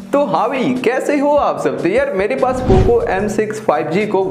तो हाँ भाई, कैसे हो आप सब। तो यार मेरे पास पोको M6 5G को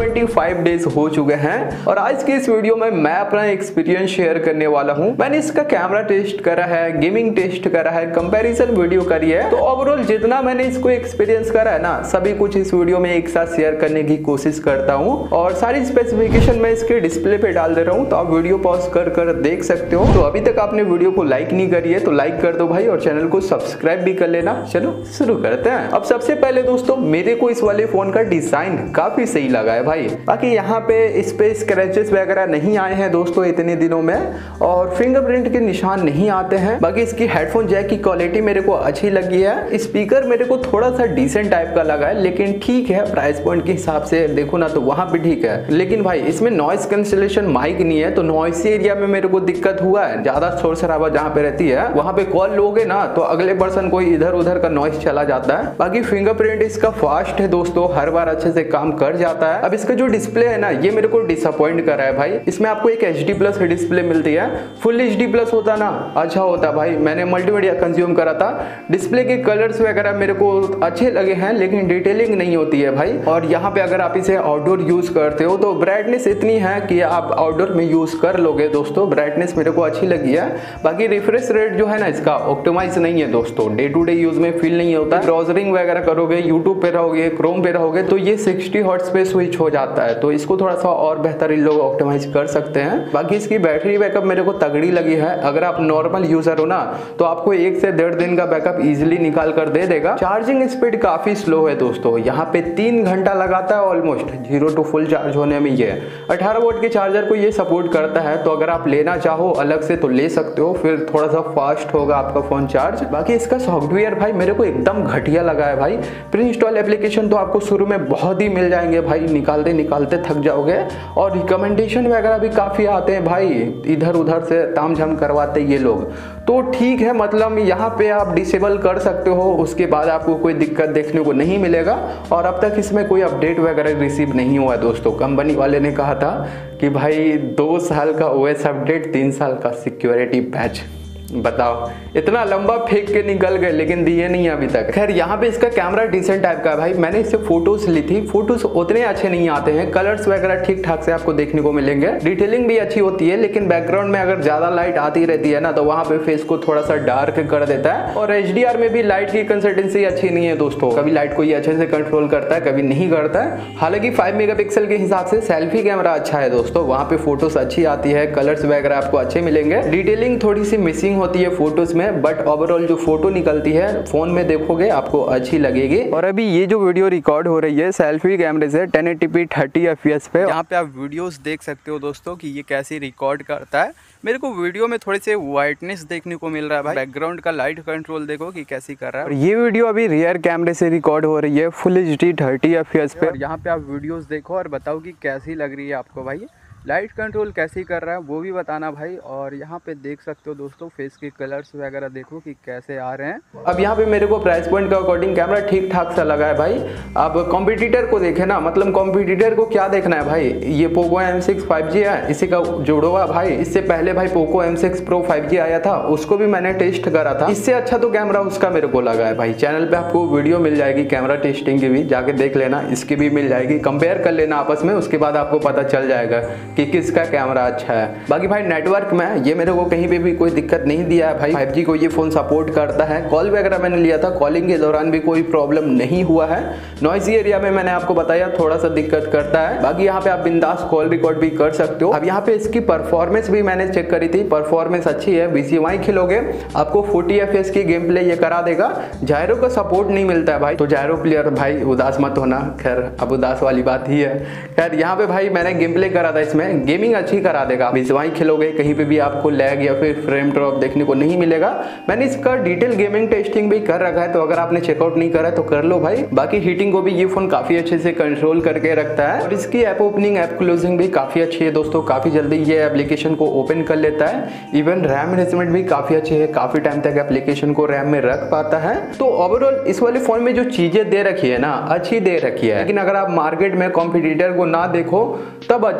125 डेज हो चुके हैं और आज की इस वीडियो में मैं अपना एक्सपीरियंस शेयर करने वाला हूँ। मैंने इसका कैमरा टेस्ट करा है, गेमिंग टेस्ट करा है, कंपैरिजन वीडियो करी है। तो ओवरऑल जितना मैंने इसको एक्सपीरियंस करा है ना, सभी कुछ इस वीडियो में एक साथ शेयर करने की कोशिश करता हूँ और सारी स्पेसिफिकेशन मैं इसके डिस्प्ले पे डाल दे रहा हूँ, तो आप वीडियो पॉज कर देख सकते हो। तो अभी तक आपने वीडियो को लाइक नहीं करी है तो लाइक कर दो भाई और चैनल को सब्सक्राइब भी कर लेना। चलो शुरू करते हैं। अब सबसे पहले दोस्तों, मेरे को इस वाले फोन का डिजाइन काफी सही लगा है भाई। बाकी यहाँ पे इस पे स्क्रैचेस वगैरह नहीं आए हैं दोस्तों इतने दिनों में, और फिंगरप्रिंट के निशान नहीं आते हैं। बाकी इसकी हेडफोन जैक की क्वालिटी मेरे को अच्छी लगी है। स्पीकर मेरे को थोड़ा सा डिसेंट टाइप का लगा है, लेकिन ठीक है, प्राइस पॉइंट के हिसाब से देखो ना तो वहां पे ठीक है। लेकिन भाई इसमें नॉइस कैंसिलेशन माइक नहीं है, तो नॉइस एरिया में मेरे को दिक्कत हुआ है। ज्यादा शोर शराबा जहाँ पे रहती है वहां पे कॉल लोगे ना तो अगले पर्सन कोई इधर उधर का नॉइस चला जाता है। बाकी फिंगरप्रिंट इसका फास्ट है दोस्तों, हर बार अच्छे से काम कर जाता है। अब इसका जो डिस्प्ले है ना, ये मेरे को डिसअपॉइंट कर रहा है भाई। इसमें आपको एक HD+ डिस्प्ले मिलती है। फुल HD+ होता ना अच्छा होता भाई। मैंने मल्टीमीडिया कंज्यूम करा था, डिस्प्ले के कलर्स वगैरह मेरे को अच्छे लगे हैं, लेकिन डिटेलिंग नहीं होती है भाई। और यहाँ पे अगर आप इसे आउटडोर यूज करते हो तो ब्राइटनेस इतनी है कि आप आउटडोर में यूज कर लोगे दोस्तों। ब्राइटनेस मेरे को अच्छी लगी है। बाकी रिफ्रेश रेट जो है ना इसका ऑप्टिमाइज नहीं है दोस्तों, डे टू डे यूज में फील नहीं होता। ब्राउजरिंग वगैरह करोगे, यूट्यूब पे रहोगे, क्रोम पे रहोगे तो ये 60 हर्ट्ज पे स्विच हो जाता है, तो इसको थोड़ा सा और बेहतर इन लोग ऑप्टिमाइज कर सकते हैं। बाकी इसकी बैटरी बैकअप मेरे को तगड़ी लगी है। अगर आप नॉर्मल यूजर हो ना तो आपको 1 से 1.5 दिन का बैकअप इजिली निकाल कर दे देगा। चार्जिंग स्पीड काफी स्लो है दोस्तों, यहाँ पे 3 घंटा लगाता है ऑलमोस्ट 0 to फुल चार्ज होने में। ये 18 वोल्ट के चार्जर को ये सपोर्ट करता है, तो अगर आप लेना चाहो अलग से तो ले सकते हो, फिर थोड़ा सा फास्ट होगा आपका फोन चार्ज। बाकी इसका सॉफ्टवेयर भाई मेरे को एकदम घटिया लगा है भाई। प्री इंस्टॉल एप्लीकेशन तो आपको शुरू में बहुत ही मिल जाएंगे भाई, निकालते निकालते थक जाओगे। और रिकमेंडेशन वगैरह भी काफी आते हैं भाई, इधर उधर से तामझाम करवाते ये लोग। तो ठीक है, मतलब यहाँ पे आप डिसेबल कर सकते हो, उसके बाद आपको कोई दिक्कत देखने को नहीं मिलेगा। और अब तक इसमें कोई अपडेट वगैरह रिसीव नहीं हुआ है दोस्तों। कंपनी वाले ने कहा था कि भाई 2 साल का OS अपडेट, 3 साल का सिक्योरिटी पैच। बताओ, इतना लंबा फेंक के निकल गए लेकिन दिए नहीं अभी तक। खैर यहाँ पे इसका कैमरा डिसेंट टाइप का है भाई। मैंने इससे फोटोज ली थी, फोटोज उतने अच्छे नहीं आते हैं, कलर्स वगैरह ठीक ठाक से आपको देखने को मिलेंगे। डिटेलिंग भी अच्छी होती है, लेकिन बैकग्राउंड में अगर ज्यादा लाइट आती रहती है ना तो वहां पे फेस को थोड़ा सा डार्क कर देता है। और HDR में भी लाइट की कंसिस्टेंसी अच्छी नहीं है दोस्तों, कभी लाइट को ये अच्छे से कंट्रोल करता है, कभी नहीं करता है। हालांकि 5 मेगापिक्सल के हिसाब से सेल्फी कैमरा अच्छा है दोस्तों, वहां पे फोटोज अच्छी आती है, कलर्स वगैरह आपको अच्छे मिलेंगे। डिटेलिंग थोड़ी सी मिसिंग होती है फोटोज में, बट ओवरऑल जो फोटो निकलती है फोन में देखोगे आपको अच्छी लगेगी। और अभी ये जो वीडियो रिकॉर्ड हो रही है सेल्फी कैमरे से 1080p 30 FPS पे, यहाँ पे आप वीडियोस देख सकते हो दोस्तों कि ये कैसे रिकॉर्ड करता है। मेरे को वीडियो में थोड़ी सी वाइटनेस देखने को मिल रहा है भाई। बैकग्राउंड का लाइट कंट्रोल देखो कि कैसी कर रहा है। और ये वीडियो अभी रियर कैमरे से रिकॉर्ड हो रही है फुल HD 30 FPS पे। यहाँ पे आप वीडियोस देखो और बताओ कि कैसी लग रही है आपको भाई। लाइट कंट्रोल कैसी कर रहा है वो भी बताना भाई। और यहाँ पे देख सकते हो दोस्तों फेस के कलर्स वगैरह देखो कि कैसे आ रहे हैं। अब यहाँ पे मेरे को प्राइस पॉइंट का अकॉर्डिंग कैमरा ठीक ठाक सा लगा है भाई। अब कॉम्पिटिटर को देखे ना, मतलब कॉम्पिटिटर को क्या देखना है भाई, ये पोको M6 5G है, इसी का जुड़वा भाई। इससे पहले भाई पोको M6 Pro 5G आया था, उसको भी मैंने टेस्ट करा था। इससे अच्छा तो कैमरा उसका मेरे को लगा है भाई। चैनल पे आपको वीडियो मिल जाएगी कैमरा टेस्टिंग की भी, जाके देख लेना, इसकी भी मिल जाएगी। कंपेयर कर लेना आपस में, उसके बाद आपको पता चल जाएगा कि किसका कैमरा अच्छा है। बाकी भाई नेटवर्क में ये मेरे को कहीं पे भी कोई दिक्कत नहीं दिया है भाई। 5G को ये फोन सपोर्ट करता है। कॉल वगैरह मैंने लिया था, कॉलिंग के दौरान भी कोई प्रॉब्लम नहीं हुआ है। नॉइजी एरिया में मैंने आपको बताया थोड़ा सा दिक्कत करता है। बाकी यहाँ पे आप बिंदास कॉल रिकॉर्ड भी कर सकते हो। अब यहाँ पे इसकी परफॉर्मेंस भी मैंने चेक करी थी, परफॉर्मेंस अच्छी है। BGMI खेलोगे आपको 40 FPS की गेम प्ले ये करा देगा। जायरो का सपोर्ट नहीं मिलता है भाई, तो जायरो प्लेयर भाई उदास मत होना। खैर अब उदास वाली बात ही है। खैर यहाँ पे भाई मैंने गेम प्ले करा था, इसमें गेमिंग अच्छी करा देगा। BGMI खेलोगे कहीं पे भी आपको लैग या फिर फ्रेम ड्रॉप देखने को नहीं मिलेगा। मैंने इसका डिटेल गेमिंग टेस्टिंग भी कर रखा है, तो अगर आपने चेकआउट नहीं करा तो कर लो भाई। बाकी हीटिंग को भी ये फोन काफी अच्छे से कंट्रोल करके रखता है। और इसकी ऐप ओपनिंग ऐप क्लोजिंग भी काफी अच्छी है दोस्तों, काफी जल्दी ये एप्लीकेशन को ओपन कर लेता है। इवन रैम मैनेजमेंट भी काफी अच्छी है, काफी टाइम तक एप्लीकेशन को रैम में रख पाता है। तो ओवरऑल इस वाले फोन में जो चीजें दे रखी है ना, अच्छी दे रखी है। लेकिन अगर आप मार्केट में कॉम्पिटिटर को ना देखो तब अच्छी दे रखी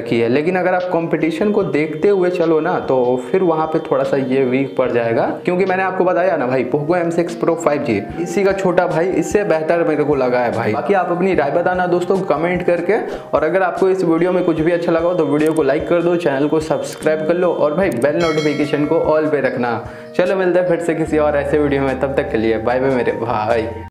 रखी है, लेकिन अगर आप कंपटीशन को देखते हुए चलो ना तो फिर वहां पे थोड़ा सा ये वीक पड़ जाएगा, क्योंकि मैंने आपको बताया ना भाई पोको M6 Pro 5G इसी का छोटा भाई इससे बेहतर मेरे को लगा है भाई। बाकी आप अपनी राय बताना दोस्तों कमेंट करके, और अगर आपको इस वीडियो में कुछ भी अच्छा लगा हो तो वीडियो को लाइक कर दो, चैनल को सब्सक्राइब कर लो और भाई बेल नोटिफिकेशन को ऑल पे रखना। चलो मिलते हैं फिर से किसी और ऐसे वीडियो में, तब तक के लिए बाय बाय मेरे भाई।